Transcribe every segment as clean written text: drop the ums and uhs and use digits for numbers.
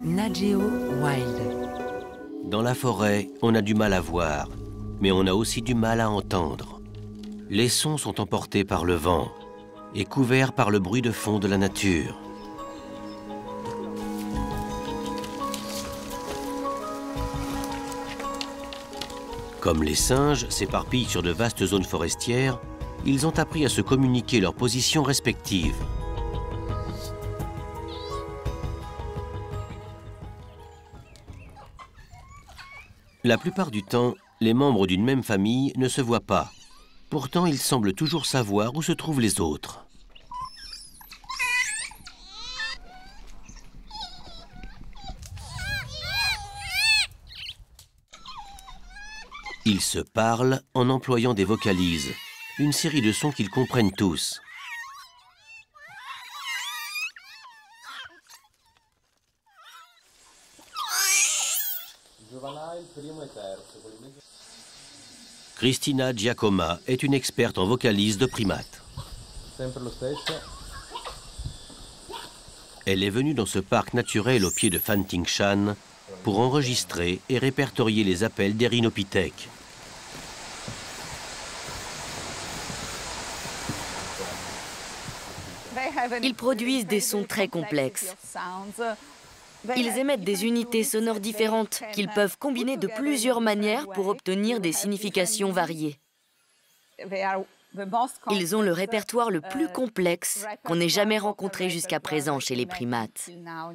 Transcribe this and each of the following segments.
Nat Geo Wild. Dans la forêt, on a du mal à voir, mais on a aussi du mal à entendre. Les sons sont emportés par le vent et couverts par le bruit de fond de la nature. Comme les singes s'éparpillent sur de vastes zones forestières, ils ont appris à se communiquer leurs positions respectives. La plupart du temps, les membres d'une même famille ne se voient pas. Pourtant, ils semblent toujours savoir où se trouvent les autres. Ils se parlent en employant des vocalises, une série de sons qu'ils comprennent tous. Cristina Giacoma est une experte en vocalise de primates. Elle est venue dans ce parc naturel au pied de Phan Ting Shan pour enregistrer et répertorier les appels des rhinopithèques. Ils produisent des sons très complexes. Ils émettent des unités sonores différentes qu'ils peuvent combiner de plusieurs manières pour obtenir des significations variées. Ils ont le répertoire le plus complexe qu'on ait jamais rencontré jusqu'à présent chez les primates.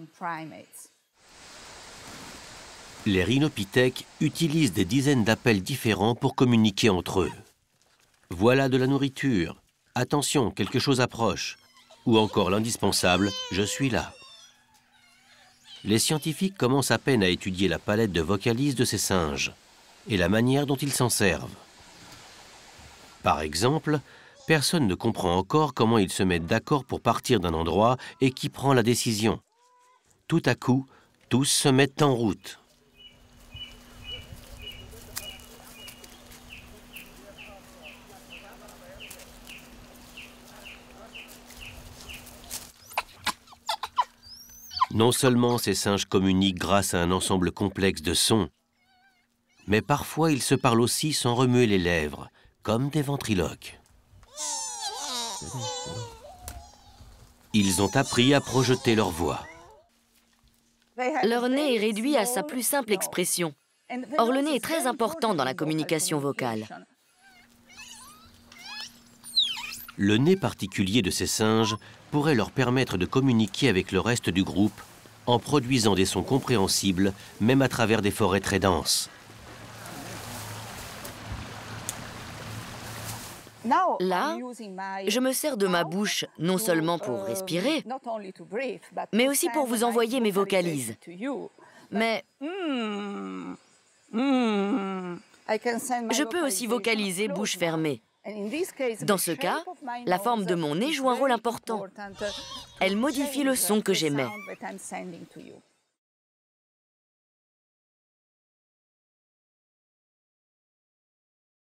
Les rhinopithèques utilisent des dizaines d'appels différents pour communiquer entre eux. Voilà de la nourriture. Attention, quelque chose approche. Ou encore l'indispensable, je suis là. Les scientifiques commencent à peine à étudier la palette de vocalises de ces singes et la manière dont ils s'en servent. Par exemple, personne ne comprend encore comment ils se mettent d'accord pour partir d'un endroit et qui prend la décision. Tout à coup, tous se mettent en route. Non seulement ces singes communiquent grâce à un ensemble complexe de sons, mais parfois ils se parlent aussi sans remuer les lèvres, comme des ventriloques. Ils ont appris à projeter leur voix. Leur nez est réduit à sa plus simple expression. Or, le nez est très important dans la communication vocale. Le nez particulier de ces singes pourrait leur permettre de communiquer avec le reste du groupe en produisant des sons compréhensibles, même à travers des forêts très denses. Là, je me sers de ma bouche non seulement pour respirer, mais aussi pour vous envoyer mes vocalises. Mais je peux aussi vocaliser bouche fermée. Dans ce cas, la forme de mon nez joue un rôle important. Elle modifie le son que j'émets.